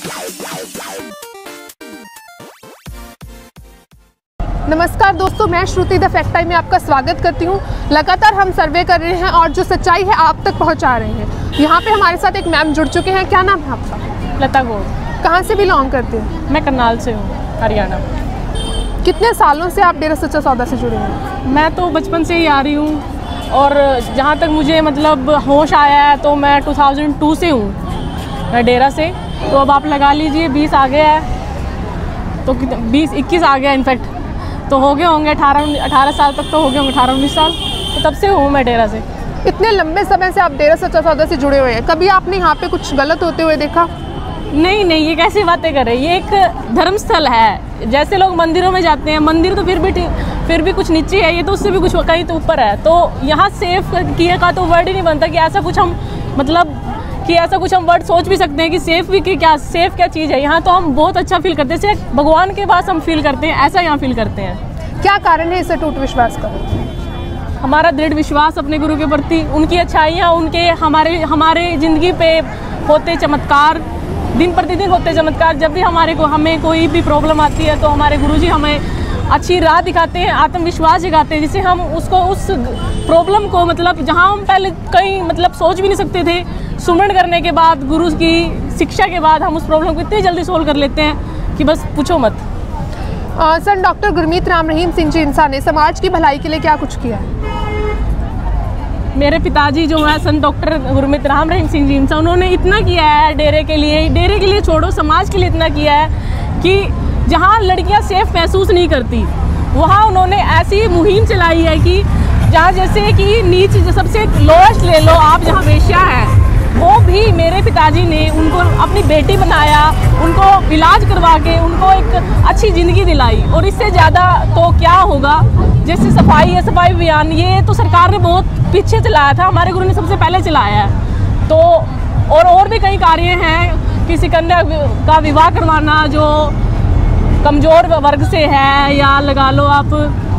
नमस्कार दोस्तों, मैं श्रुति द फैक्ट टाइम में आपका स्वागत करती हूँ। लगातार हम सर्वे कर रहे हैं और जो सच्चाई है आप तक पहुँचा रहे हैं। यहाँ पे हमारे साथ एक मैम जुड़ चुके हैं। क्या नाम है आपका? लता गौड़। कहाँ से बिलोंग करते हैं? मैं करनाल से हूँ, हरियाणा। कितने सालों से आप डेरा सच्चा सौदा से जुड़े हैं? मैं तो बचपन से ही आ रही हूँ और जहाँ तक मुझे मतलब होश आया है तो मैं 2002 से हूँ डेरा से। तो अब आप लगा लीजिए 20 आ गया है, तो 20-21 आ गया इनफैक्ट, तो हो गए होंगे 18 साल तक तो हो गए होंगे, 18-19 साल, तो तब से हूँ मैं डेरा से। इतने लंबे समय से आप डेरा सच्चा सौदा से जुड़े हुए हैं, कभी आपने यहाँ पे कुछ गलत होते हुए देखा? नहीं, ये कैसी बातें कर रहे हैं। ये एक धर्म स्थल है। जैसे लोग मंदिरों में जाते हैं, मंदिर तो फिर भी कुछ नीचे है, ये तो उससे भी कुछ कहीं तो ऊपर है। तो यहाँ सेफ किए का तो वर्ड ही नहीं बनता कि ऐसा कुछ हम ऐसा कुछ हम वर्ड सोच भी सकते हैं कि सेफ भी सेफ क्या चीज़ है। यहाँ तो हम बहुत अच्छा फील करते हैं, सिर्फ भगवान के पास हम फील करते हैं, ऐसा यहाँ फील करते हैं। क्या कारण है इस अटूट विश्वास का? हमारा दृढ़ विश्वास अपने गुरु के प्रति, उनकी अच्छाइयाँ, उनके हमारे ज़िंदगी पे होते चमत्कार, दिन प्रतिदिन होते चमत्कार। जब भी हमें कोई भी प्रॉब्लम आती है तो हमारे गुरुजी हमें अच्छी राह दिखाते हैं, आत्मविश्वास जगाते हैं, जिससे हम उस प्रॉब्लम को जहाँ हम पहले कहीं सोच भी नहीं सकते थे, सुमरण करने के बाद, गुरु की शिक्षा के बाद हम उस प्रॉब्लम को इतनी जल्दी सोल्व कर लेते हैं कि बस पूछो मत। सर, डॉक्टर गुरमीत राम रहीम सिंह जी इंसा ने समाज की भलाई के लिए क्या कुछ किया है? मेरे पिताजी जो है सन डॉक्टर गुरमीत राम रहीम सिंह जी इंसा, उन्होंने इतना किया है डेरे के लिए छोड़ो, समाज के लिए इतना किया है कि जहाँ लड़कियाँ सेफ महसूस नहीं करती वहाँ उन्होंने ऐसी मुहिम चलाई है कि जहाँ जैसे कि नीचे सबसे लोएस्ट ले लो आप, जहाँ वेश्या है वो भी मेरे पिताजी ने उनको अपनी बेटी बनाया, उनको इलाज करवा के उनको एक अच्छी ज़िंदगी दिलाई। और इससे ज़्यादा तो क्या होगा। जैसे सफाई अभियान, ये तो सरकार ने बहुत पीछे चलाया था, हमारे गुरु ने सबसे पहले चलाया है। तो और भी कई कार्य हैं, किसी कन्या का विवाह करवाना जो कमज़ोर वर्ग से है, या लगा लो आप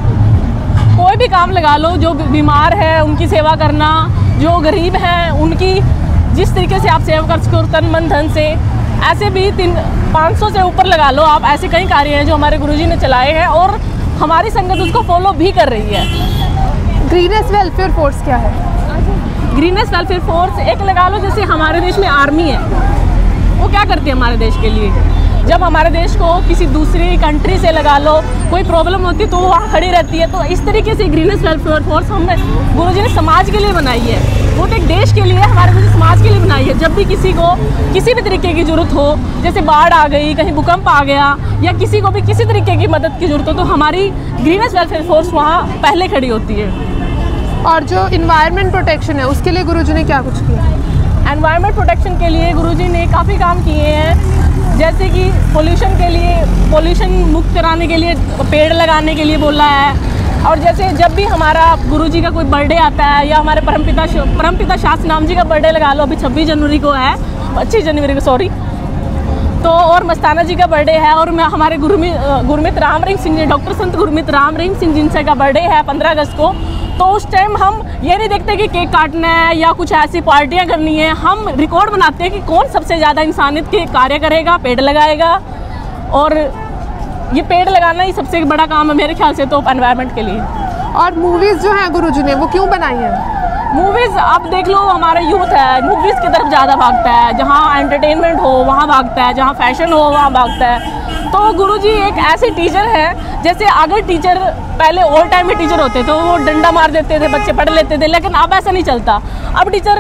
कोई भी काम लगा लो, जो बीमार है उनकी सेवा करना, जो गरीब हैं उनकी जिस तरीके से आप सेवा कर सको तन मन धन से, ऐसे भी 500 से ऊपर लगा लो आप, ऐसे कई कार्य हैं जो हमारे गुरुजी ने चलाए हैं और हमारी संगत उसको फॉलो भी कर रही है। ग्रीनेस वेलफेयर फोर्स क्या है? ग्रीनेस वेलफेयर फोर्स एक लगा लो, जैसे हमारे देश में आर्मी है, वो क्या करती है हमारे देश के लिए। जब हमारे देश को किसी दूसरी कंट्री से लगा लो कोई प्रॉब्लम होती है तो वो वहाँ खड़ी रहती है। तो इस तरीके से ग्रीनेस वेलफेयर फोर्स हमने गुरुजी ने समाज के लिए बनाई है, वो तो एक देश के लिए, हमारे गुरुजी समाज के लिए बनाई है। जब भी किसी को किसी भी तरीके की ज़रूरत हो, जैसे बाढ़ आ गई, कहीं भूकंप आ गया, या किसी को भी किसी तरीके की मदद की ज़रूरत हो, तो हमारी ग्रीनेस वेलफेयर फोर्स वहाँ पहले खड़ी होती है। और जो इन्वायरमेंट प्रोटेक्शन है उसके लिए गुरुजी ने क्या कुछ किया? एनवायरनमेंट प्रोटेक्शन के लिए गुरुजी ने काफ़ी काम किए हैं, जैसे कि पोल्यूशन मुक्त कराने के लिए पेड़ लगाने के लिए बोला है। और जैसे जब भी हमारा गुरुजी का कोई बर्थडे आता है, या हमारे परमपिता शास्त्री नाम जी का बर्थडे लगा लो, अभी 26 जनवरी को है, 25 जनवरी को सॉरी, तो और मस्ताना जी का बर्थडे है, और मैं हमारे गुरमीत राम रहीम सिंह जी, डॉक्टर संत गुरमीत राम रहीम सिंह जी का बर्थडे है 15 अगस्त को। तो उस टाइम हम ये नहीं देखते कि केक काटना है या कुछ ऐसी पार्टियां करनी है, हम रिकॉर्ड बनाते हैं कि कौन सबसे ज़्यादा इंसानियत के कार्य करेगा, पेड़ लगाएगा। और ये पेड़ लगाना ही सबसे बड़ा काम है मेरे ख्याल से तो एनवायरनमेंट के लिए। और मूवीज़ जो हैं गुरुजी ने वो क्यों बनाई हैं? मूवीज़ आप देख लो, हमारा यूथ है मूवीज़ की तरफ ज़्यादा भागता है, जहाँ एंटरटेनमेंट हो वहाँ भागता है, जहाँ फैशन हो वहाँ भागता है। तो गुरुजी एक ऐसे टीचर हैं, जैसे अगर टीचर पहले ओल्ड टाइम में टीचर होते तो वो डंडा मार देते थे, बच्चे पढ़ लेते थे, लेकिन अब ऐसा नहीं चलता। अब टीचर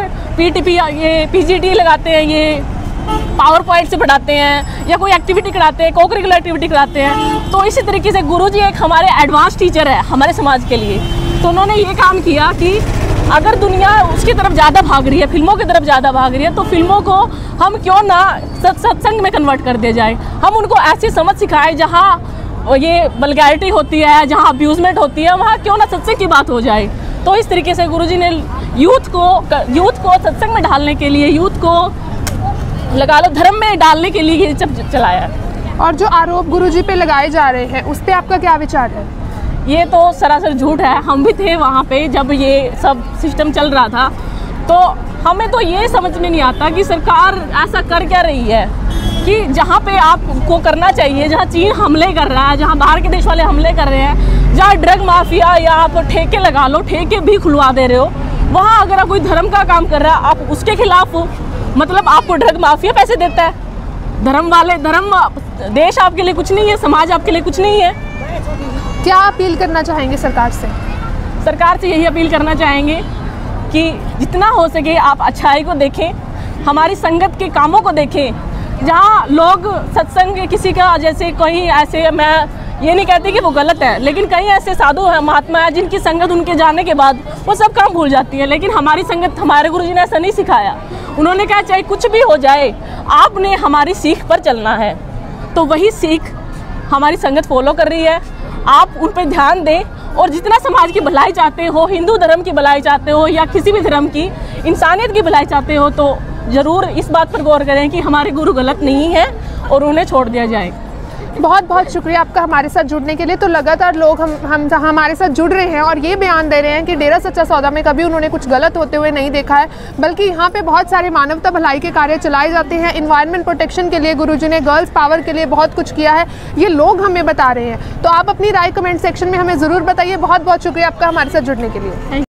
PGT लगाते हैं, ये पावर पॉइंट से पढ़ाते हैं, या कोई एक्टिविटी कराते हैं, को करिकुलर एक्टिविटी कराते हैं। तो इसी तरीके से गुरुजी एक हमारे एडवांस टीचर है हमारे समाज के लिए। तो उन्होंने ये काम किया कि अगर दुनिया उसकी तरफ ज़्यादा भाग रही है, फिल्मों की तरफ ज़्यादा भाग रही है, तो फिल्मों को हम क्यों ना सत्संग में कन्वर्ट कर दिया जाए। हम उनको ऐसी समझ सिखाएं जहाँ ये वल्गैरिटी होती है, जहाँ अब्यूज़मेंट होती है, वहाँ क्यों ना सत्संग की बात हो जाए। तो इस तरीके से गुरुजी ने यूथ को सत्संग में डालने के लिए, यूथ को लगा लो धर्म में डालने के लिए ये सब चलाया है। और जो आरोप गुरुजी पे लगाए जा रहे हैं उस पर आपका क्या विचार है? ये तो सरासर झूठ है। हम भी थे वहाँ पे जब ये सब सिस्टम चल रहा था, तो हमें तो ये समझ में नहीं आता कि सरकार ऐसा कर क्या रही है। कि जहाँ पे आपको करना चाहिए, जहाँ चीन हमले कर रहा है, जहाँ बाहर के देश वाले हमले कर रहे हैं, जहाँ ड्रग माफिया या आप ठेके लगा लो, ठेके भी खुलवा दे रहे हो, वहाँ अगर आप कोई धर्म का काम कर रहा है आप उसके खिलाफ हो, मतलब आपको ड्रग माफिया पैसे देता है। धर्म देश आपके लिए कुछ नहीं है, समाज आपके लिए कुछ नहीं है। क्या अपील करना चाहेंगे सरकार से? सरकार से यही अपील करना चाहेंगे कि जितना हो सके आप अच्छाई को देखें, हमारी संगत के कामों को देखें। जहाँ लोग सत्संग किसी का, जैसे कहीं ऐसे, मैं ये नहीं कहती कि वो गलत है, लेकिन कई ऐसे साधु हैं, महात्मा हैं जिनकी संगत उनके जाने के बाद वो सब काम भूल जाती है। लेकिन हमारी संगत, हमारे गुरुजी ने ऐसा नहीं सिखाया। उन्होंने कहा चाहे कुछ भी हो जाए आपने हमारी सीख पर चलना है। तो वही सीख हमारी संगत फॉलो कर रही है। आप उन पर ध्यान दें और जितना समाज की भलाई चाहते हो, हिंदू धर्म की भलाई चाहते हो या किसी भी धर्म की, इंसानियत की भलाई चाहते हो, तो ज़रूर इस बात पर गौर करें कि हमारे गुरु गलत नहीं है और उन्हें छोड़ दिया जाए। बहुत बहुत शुक्रिया आपका हमारे साथ जुड़ने के लिए। तो लगातार लोग हम हमारे साथ जुड़ रहे हैं और ये बयान दे रहे हैं कि डेरा सच्चा सौदा में कभी उन्होंने कुछ गलत होते हुए नहीं देखा है, बल्कि यहाँ पे बहुत सारे मानवता भलाई के कार्य चलाए जाते हैं। इन्वायरमेंट प्रोटेक्शन के लिए गुरुजी ने, गर्ल्स पावर के लिए बहुत कुछ किया है, ये लोग हमें बता रहे हैं। तो आप अपनी राय कमेंट सेक्शन में हमें ज़रूर बताइए। बहुत बहुत शुक्रिया आपका हमारे साथ जुड़ने के लिए।